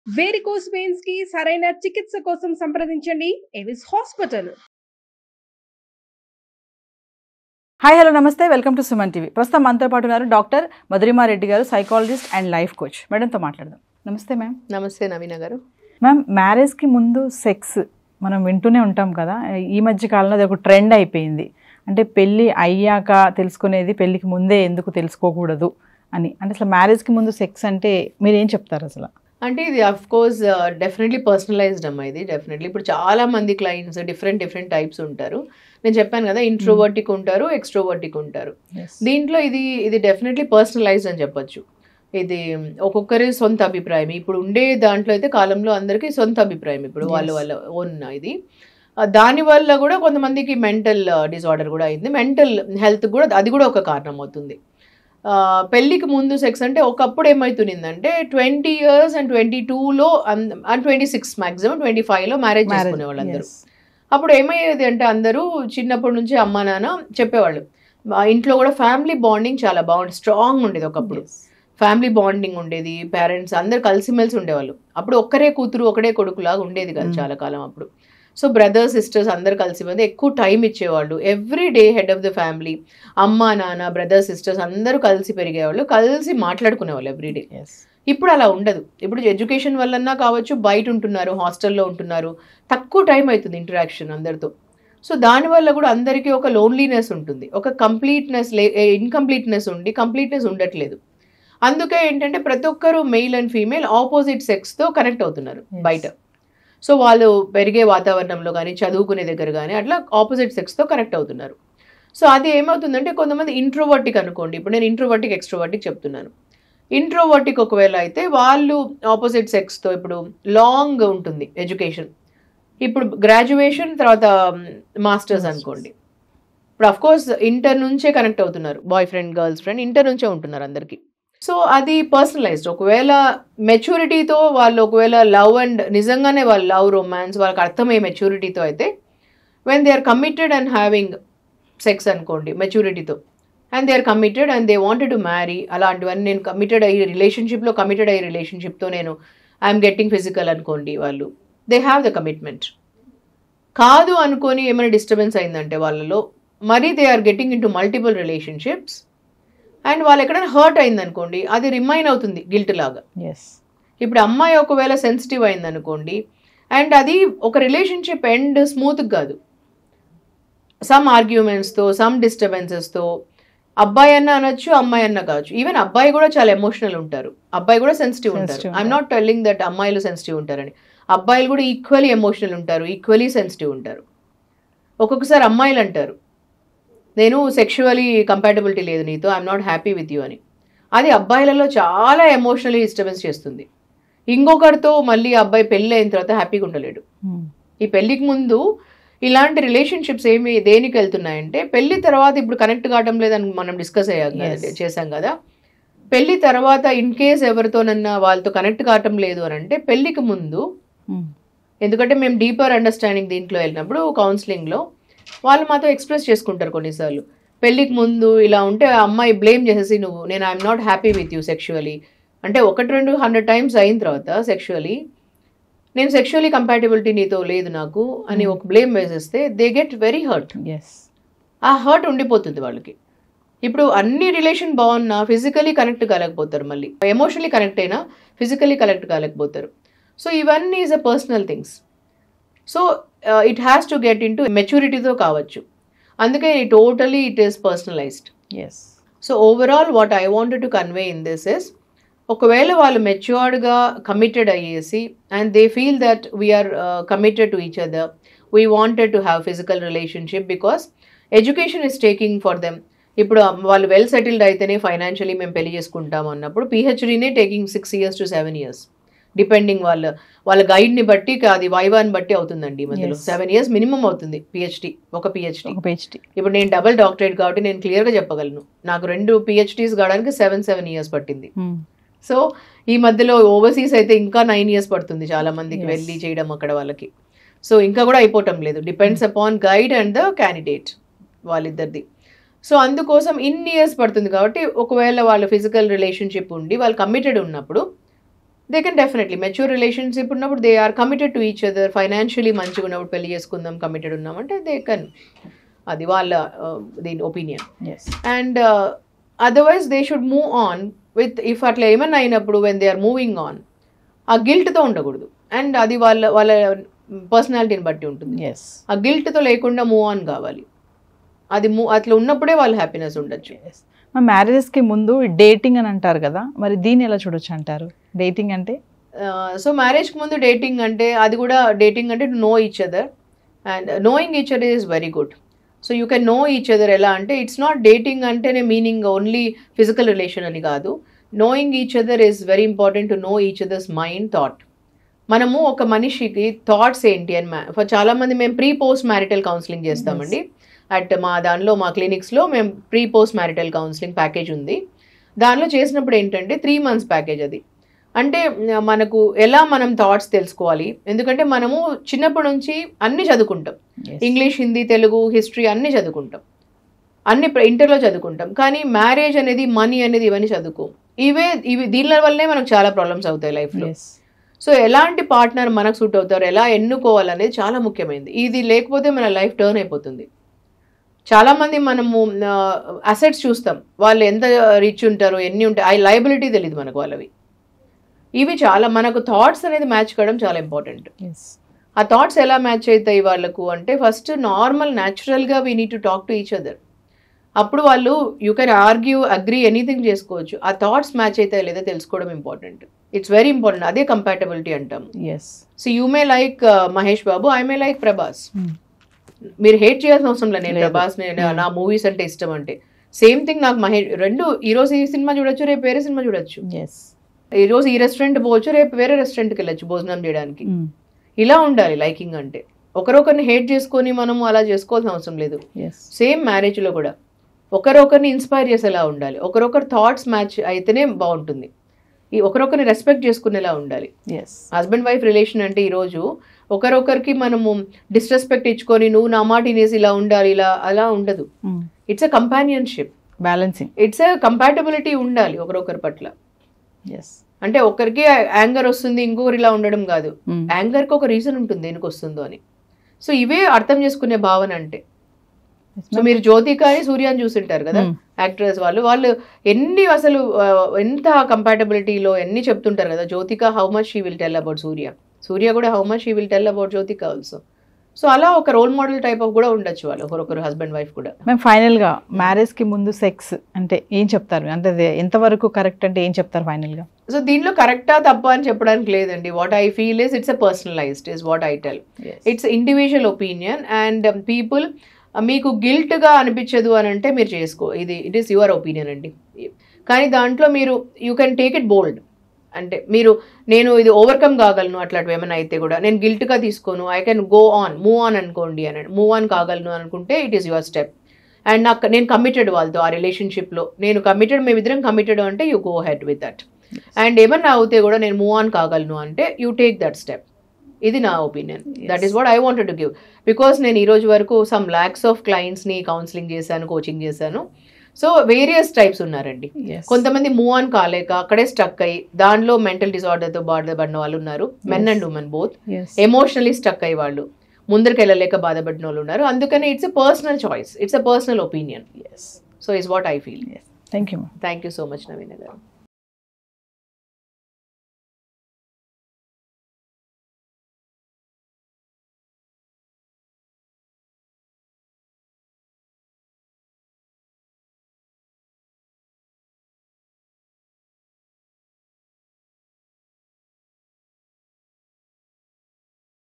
Varicose veins కి సరైన చికిత్స కోసం సంప్రదించండి Avis hospital. Hi hello namaste, welcome to Suman TV. ప్రస్తుతం మనతో పాటు ఉన్నారు డాక్టర్ మధురిమారెడ్డి గారు, సైకాలజిస్ట్ అండ్ లైఫ్ కోచ్. మేడంతో మాట్లాడదాం. నమస్తే మ్యామ్. నమస్తే నవీన గారు. మ్యామ్, మ్యారేజ్కి ముందు సెక్స్ మనం వింటూనే ఉంటాం కదా. ఈ మధ్య కాలంలో అది ఒక ట్రెండ్ అయిపోయింది. అంటే పెళ్ళి అయ్యాక తెలుసుకునేది, పెళ్ళికి ముందే ఎందుకు తెలుసుకోకూడదు అని. అంటే అసలు మ్యారేజ్కి ముందు సెక్స్ అంటే మీరేం చెప్తారు అసలు? అంటే ఇది అఫ్ కోర్స్ డెఫినెట్లీ పర్సనలైజ్డ్ అమ్మా. ఇది డెఫినెట్లీ ఇప్పుడు చాలా మంది క్లయింట్స్ డిఫరెంట్ టైప్స్ ఉంటారు. నేను చెప్పాను కదా, ఇంట్రోవర్టిక్ ఉంటారు, ఎక్స్ట్రోవర్టిక్ ఉంటారు. దీంట్లో ఇది డెఫినెట్లీ పర్సనలైజ్డ్ అని చెప్పొచ్చు. ఇది ఒక్కొక్కరి సొంత అభిప్రాయం. ఇప్పుడు ఉండే దాంట్లో అయితే కాలంలో అందరికీ సొంత అభిప్రాయం. ఇప్పుడు వాళ్ళ ఓన్ ఇది. దానివల్ల కూడా కొంతమందికి మెంటల్ డిజార్డర్ కూడా అయింది. మెంటల్ హెల్త్ కూడా అది కూడా ఒక కారణం అవుతుంది. పెళ్ళికి ముందు సెక్స్ అంటే ఒకప్పుడు ఏమవుతుందంటే 20 years and 22లో అండ్ 26 మ్యాక్సిమం 25లో మ్యారేజ్ చేసుకునే వాళ్ళు అందరూ. అప్పుడు ఏమయ్యేది అంటే అందరూ చిన్నప్పటి నుంచి అమ్మ నాన్న చెప్పేవాళ్ళు. ఇంట్లో కూడా ఫ్యామిలీ బాండింగ్ చాలా బాగుంది, స్ట్రాంగ్ ఉండేది. ఒకప్పుడు ఫ్యామిలీ బాండింగ్ ఉండేది, పేరెంట్స్ అందరు కలిసిమెలిసి ఉండేవాళ్ళు. అప్పుడు ఒక్కరే కూతురు ఒకడే కొడుకులాగా ఉండేది కదా చాలా కాలం అప్పుడు. సో బ్రదర్స్ సిస్టర్స్ అందరు కలిసి మంది ఎక్కువ టైం ఇచ్చేవాళ్ళు. Every day head of the family, అమ్మ నాన్న బ్రదర్స్ సిస్టర్స్ అందరూ కలిసి పెరిగేవాళ్ళు, కలిసి మాట్లాడుకునేవాళ్ళు ఎవ్రీడే. ఇప్పుడు అలా ఉండదు. ఇప్పుడు ఎడ్యుకేషన్ వల్లన్నా కావచ్చు, బయట ఉంటున్నారు, హాస్టల్లో ఉంటున్నారు, తక్కువ టైం అవుతుంది ఇంటరాక్షన్ అందరితో. సో దానివల్ల కూడా అందరికీ ఒక లోన్లీనెస్ ఉంటుంది, ఒక ఇన్కంప్లీట్నెస్ ఉండి కంప్లీట్నెస్ ఉండట్లేదు. అందుకే ఏంటంటే ప్రతి ఒక్కరు మెయిల్ అండ్ ఫీమేల్ ఆపోజిట్ సెక్స్తో కనెక్ట్ అవుతున్నారు బయట. సో వాళ్ళు పెరిగే వాతావరణంలో కానీ, చదువుకునే దగ్గర కానీ అట్లా ఆపోజిట్ సెక్స్తో కనెక్ట్ అవుతున్నారు. సో అది ఏమవుతుందంటే కొంతమంది ఇంట్రోవర్టిక్ అనుకోండి. ఇప్పుడు నేను ఇంట్రోవర్టిక్ ఎక్స్ట్రోవర్టిక్ చెప్తున్నాను. ఇంట్రోవర్టిక్ ఒకవేళ అయితే వాళ్ళు ఆపోజిట్ సెక్స్తో, ఇప్పుడు లాంగ్ ఉంటుంది ఎడ్యుకేషన్, ఇప్పుడు గ్రాడ్యుయేషన్ తర్వాత మాస్టర్స్ అనుకోండి. ఇప్పుడు అఫ్కోర్స్ ఇంటర్ నుంచే కనెక్ట్ అవుతున్నారు, boy friend girls friend inter నుంచే ఉంటున్నారు అందరికీ. సో అది పర్సనలైజ్డ్. ఒకవేళ మెచ్యూరిటీతో వాళ్ళు, ఒకవేళ లవ్ అండ్ నిజంగానే వాళ్ళు లవ్ రొమాన్స్ వాళ్ళకి అర్థమయ్యే మెచ్యూరిటీతో అయితే, when they are committed and having sex అనుకోండి మెచ్యూరిటీతో, and they are committed and they wanted to marry, అలాంటివన్నీ నేను కమిటెడ్ అయ్యి రిలేషన్షిప్తో నేను ఐఎమ్ గెట్టింగ్ ఫిజికల్ అనుకోండి, వాళ్ళు దే హ్యావ్ ద కమిట్మెంట్. కాదు అనుకొని ఏమైనా డిస్టర్బెన్స్ అయిందంటే వాళ్ళలో, మరీ they are getting into multiple relationships and వాళ్ళు ఎక్కడైనా హర్ట్ అయిందనుకోండి, అది రిమైన్ అవుతుంది గిల్ట్ లాగా. ఇప్పుడు అమ్మాయి ఒకవేళ సెన్సిటివ్ అయిందనుకోండి, అండ్ అది ఒక రిలేషన్షిప్ ఎండ్ స్మూత్ కాదు, సమ్ ఆర్గ్యుమెంట్స్తో, సమ్ డిస్టర్బెన్సెస్తో, అబ్బాయి అన్న అనొచ్చు, అమ్మాయి అన్న కావచ్చు. ఈవెన్ అబ్బాయి కూడా చాలా ఎమోషనల్ ఉంటారు, అబ్బాయి కూడా సెన్సిటివ్ ఉంటారు. ఐఎమ్ నాట్ టెల్లింగ్ దట్ అమ్మాయిలు సెన్సిటివ్ ఉంటారని. అబ్బాయిలు కూడా ఈక్వలీ ఎమోషనల్ ఉంటారు, ఈక్వలీ సెన్సిటివ్ ఉంటారు. ఒక్కొక్కసారి అమ్మాయిలు అంటారు, నేను సెక్షువలీ కంపాటబిలిటీ లేదు నీతో, I'm not happy with you అని. అది అబ్బాయిలలో చాలా ఎమోషనలీ డిస్టర్బెన్స్ చేస్తుంది. ఇంకొకరితో మళ్ళీ అబ్బాయి పెళ్ళి అయిన తర్వాత హ్యాపీగా ఉండలేడు. ఈ పెళ్ళికి ముందు ఇలాంటి రిలేషన్షిప్స్ దేనికి వెళ్తున్నాయంటే, పెళ్లి తర్వాత ఇప్పుడు కనెక్ట్ కావడం లేదని మనం డిస్కస్ చేసాం కదా. పెళ్లి తర్వాత ఇన్ కేస్ ఎవరితోనన్నా వాళ్ళతో కనెక్ట్ కావటం లేదు అని అంటే పెళ్లికి ముందు, ఎందుకంటే మేము డీపర్ అండర్స్టాండింగ్ దీంట్లో వెళ్ళినప్పుడు కౌన్సిలింగ్లో వాళ్ళు మాతో ఎక్స్ప్రెస్ చేసుకుంటారు కొన్నిసార్లు. పెళ్ళికి ముందు ఇలా ఉంటే అమ్మాయి బ్లేమ్ చేసేసి, నేను I'm not happy with you sexually అంటే 100-200 times అయిన తర్వాత సెక్షువలీ, నేను సెక్షువలీ కంపాటబిలిటీ నీతో లేదు నాకు అని ఒక బ్లేమ్ వేసేస్తే దే గెట్ వెరీ హర్ట్. ఆ హర్ట్ ఉండిపోతుంది వాళ్ళకి. ఇప్పుడు అన్ని రిలేషన్ బాగున్నా ఫిజికలీ కనెక్ట్ కాలేకపోతారు, మళ్ళీ ఎమోషనలీ కనెక్ట్ అయినా ఫిజికలీ కనెక్ట్ కాలేకపోతారు. సో ఇవన్నీ is a personal things. So it has to get into మెచ్యూరిటీతో కావచ్చు. అందుకే totally it is personalized. So overall what I wanted to convey in this is, ఒకవేళ వాళ్ళు మెచ్యూర్డ్గా కమిటెడ్ అయ్యేసి and they feel that we are committed to each other, we wanted to have physical relationship because education is taking for them. ఇప్పుడు వాళ్ళు well settled అయితేనే financially మేము పెళ్లి చేసుకుంటాం అన్నప్పుడు పిహెచ్డీనే taking 6 years to 7 years depending వాళ్ళ గైడ్ని బట్టి, అది వైవాని బట్టి అవుతుందండి. మధ్యలో 7 years మినిమం అవుతుంది ఒక పిహెచ్డి. ఇప్పుడు నేను డబుల్ డాక్టరేట్ కాబట్టి నేను క్లియర్గా చెప్పగలను, నాకు 2 PhDs కావడానికి 7 years పట్టింది. సో ఈ మధ్యలో ఓవర్సీస్ అయితే ఇంకా 9 years పడుతుంది చాలా మందికి వెళ్ళి చేయడం అక్కడ వాళ్ళకి. సో ఇంకా కూడా అయిపోవటం లేదు, depends upon guide and the candidate వాళ్ళిద్దరిది. సో అందుకోసం ఇన్ని ఇయర్స్ పడుతుంది కాబట్టి ఒకవేళ వాళ్ళ ఫిజికల్ రిలేషన్షిప్ ఉండి వాళ్ళు కమిటెడ్ ఉన్నప్పుడు they can definitely mature relationship ఉన్నప్పుడు they are committed to each other, financially మంచిగా ఉన్నప్పుడు పెళ్లి చేసుకుందాం కమిటెడ్ ఉన్నామంటే దే కెన్, అది వాళ్ళ దీని opinion. And otherwise they should move on with, if అట్లా ఏమన్నా అయినప్పుడు when they are moving on ఆ గిల్ట్తో ఉండకూడదు. అండ్ అది వాళ్ళ వాళ్ళ పర్సనాలిటీని బట్టి ఉంటుంది. ఆ గిల్ట్తో లేకుండా మూవ్ ఆన్ కావాలి. అది అట్లా ఉన్నప్పుడే వాళ్ళు హ్యాపీనెస్ ఉండొచ్చు. మా మ్యారేజెస్కి ముందు డేటింగ్ అని అంటారు కదా, మరి దీన్ని ఎలా చూడొచ్చు అంటారు? డేటింగ్ అంటే సో మ్యారేజ్కి ముందు డేటింగ్ అంటే, అది కూడా డేటింగ్ అంటే to know each other, and knowing each other is very good. So you can know each other. ఎలా అంటే ఇట్స్ నాట్ డేటింగ్ అంటేనే మీనింగ్ ఓన్లీ ఫిజికల్ రిలేషన్ అని కాదు. Knowing each other is very important, to know each others mind, thought. మనము ఒక మనిషికి thoughts ఏంటి అని చాలా మంది మేము ప్రీ పోస్ట్ మ్యారిటల్ కౌన్సిలింగ్ చేస్తామండి. అట్ మా దానిలో మా క్లినిక్స్లో మేము pre post marital counselling package ఉంది. దానిలో చేసినప్పుడు ఏంటంటే 3 months ప్యాకేజ్. అది అంటే మనకు ఎలా మనం థాట్స్ తెలుసుకోవాలి, ఎందుకంటే మనము చిన్నప్పటి నుంచి అన్ని చదువుకుంటాం, ఇంగ్లీష్, హిందీ, తెలుగు, హిస్టరీ అన్ని చదువుకుంటాం, అన్ని ఇంటర్లో చదువుకుంటాం. కానీ మ్యారేజ్ అనేది, మనీ అనేది ఇవన్నీ చదువుకో. ఇవి దీనిల వల్లనే మనకు చాలా ప్రాబ్లమ్స్ అవుతాయి లైఫ్లో. సో ఎలాంటి పార్ట్నర్ మనకు సూట్ అవుతారు, ఎలా ఎన్నుకోవాలనేది చాలా ముఖ్యమైనది. ఇది లేకపోతే మన లైఫ్ టర్న్ అయిపోతుంది. చాలామంది మనము అసెట్స్ చూస్తాం, వాళ్ళు ఎంత రిచ్ ఉంటారు, ఎన్ని ఉంటాయి, ఆ లయబిలిటీ తెలియదు మనకు వాళ్ళవి. ఇవి చాలా మనకు థాట్స్ అనేది మ్యాచ్ కావడం చాలా ఇంపార్టెంట్. ఆ థాట్స్ ఎలా మ్యాచ్ అవుతాయి వాళ్ళకు అంటే, ఫస్ట్ నార్మల్ న్యాచురల్గా we need to talk to each other. అప్పుడు వాళ్ళు you can argue, agree, anything చేసుకోవచ్చు. ఆ థాట్స్ మ్యాచ్ అవుతాయి లేదా తెలుసుకోవడం ఇంపార్టెంట్. It's very important. అదే కంపాటబిలిటీ అంటాం. So you may like Mahesh Babu, I may like Prabhas. మీరు హేట్ చేయాల్సిన అవసరం లేదు. నేను ప్రభాస్, నా మూవీస్ అంటే ఇష్టం అంటే సేమ్ థింగ్ నాకు మహేష్. రెండు ఈరోజు ఈ సినిమా చూడొచ్చు, రేపు వేరే సినిమా చూడొచ్చు. ఈరోజు ఈ రెస్టారెంట్ పోవచ్చు, రేపు వేరే రెస్టారెంట్కి వెళ్ళొచ్చు భోజనం చేయడానికి. ఇలా ఉండాలి లైకింగ్ అంటే. ఒకరొకరిని హేట్ చేసుకొని మనము అలా చేసుకోవాల్సిన అవసరం లేదు. సేమ్ మ్యారేజ్లో కూడా ఒకరొకరిని ఇన్స్పైర్ చేసేలా ఉండాలి. ఒకరొకరు థాట్స్ మ్యాచ్ అయితేనే బాగుంటుంది. ఈ ఒకరొకరిని రెస్పెక్ట్ చేసుకునేలా ఉండాలి. హస్బెండ్ వైఫ్ రిలేషన్ అంటే ఈరోజు ఒకరొకరికి మనము డిస్రెస్పెక్ట్ ఇచ్చుకొని నువ్వు నా మాట వినేసి ఇలా ఉండాలి, ఇలా అలా ఉండదు. It's a companionship, balancing. It's a compatibility ఉండాలి ఒకరొకరి పట్ల. అంటే ఒకరికి యాంగర్ వస్తుంది, ఇంకొకరు ఇలా ఉండడం కాదు. యాంగర్కి ఒక రీజన్ ఉంటుంది దేనికి వస్తుందో అని. సో ఇవే అర్థం చేసుకునే భావన అంటే. సో మీరు జ్యోతికాని, సూర్యాని చూసింటారు కదా, యాక్టర్స్ వాళ్ళు ఎన్ని అసలు ఎంత కంపాటబిలిటీలో ఎన్ని చెప్తుంటారు కదా. Jyothika how much she will tell about Suriya, Suriya కూడా how much she will tell about Jyothika also. So అలా ఒక రోల్ మోడల్ టైప్ ఆఫ్ కూడా ఉండొచ్చు వాళ్ళు, ఒకరొకరు హస్బెండ్ వైఫ్ కూడా. మేము ఫైనల్గా మ్యారేజ్కి ముందు సెక్స్ అంటే ఏం చెప్తారు, అంటే ఎంతవరకు కరెక్ట్ అంటే ఏం చెప్తారు ఫైనల్గా? సో దీనిలో కరెక్టా తప్ప అని చెప్పడానికి లేదండి. What I feel is it's a personalized is what I tell. It's individual opinion and people. మీకు గిల్ట్గా అనిపించదు అని అంటే మీరు చేసుకో, ఇది ఇట్ ఈస్ యువర్ ఒపీనియన్ అండి. కానీ దాంట్లో మీరు you can take it bold. అంటే మీరు నేను ఇది ఓవర్కమ్ కాగలను, అట్లాంటివి ఏమైనా అయితే కూడా నేను గిల్ట్గా తీసుకోను, I can go on, move on అనుకోండి అని, మూవ్ ఆన్ కాగలను అనుకుంటే it is your step. And నేను కమిటెడ్ వాళ్ళతో, ఆ రిలేషన్షిప్లో నేను కమిటెడ్, మేమిద్దరం కమిటెడ్ అంటే you go head with that. And ఏమన్నా అవుతే కూడా నేను మూవ్ ఆన్ కాగలను అంటే యూ టేక్ దట్ స్టెప్. ఇది నా opinion. That is what I wanted to give. Because నేను ఈ రోజు వరకు సమ్ ల్యాక్స్ ఆఫ్ క్లయింట్స్ని కౌన్సిలింగ్ చేశాను, కోచింగ్ చేశాను. సో వేరియస్ టైప్స్ ఉన్నారండి. కొంతమంది మూవ్ ఆన్ కాలేక అక్కడే స్టక్ అయ్యి దానిలో మెంటల్ డిసార్డర్తో బాధపడిన వాళ్ళు ఉన్నారు, men and women both. Emotionally stuck అయ్యి వాళ్ళు ముందరికి వెళ్ళలేక బాధపడిన వాళ్ళు ఉన్నారు. అందుకని it's a personal choice, it's a personal opinion. So is what I feel. Thank you. Thank you so much Naveena గారు.